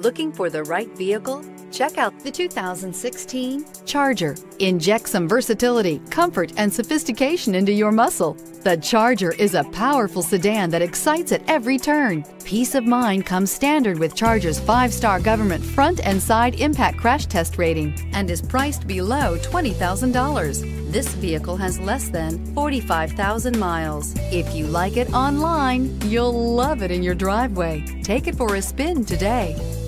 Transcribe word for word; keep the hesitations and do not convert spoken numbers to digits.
Looking for the right vehicle? Check out the two thousand sixteen Charger. Inject some versatility, comfort, and sophistication into your muscle. The Charger is a powerful sedan that excites at every turn. Peace of mind comes standard with Charger's five-star government front and side impact crash test rating and is priced below twenty thousand dollars. This vehicle has less than forty-five thousand miles. If you like it online, you'll love it in your driveway. Take it for a spin today.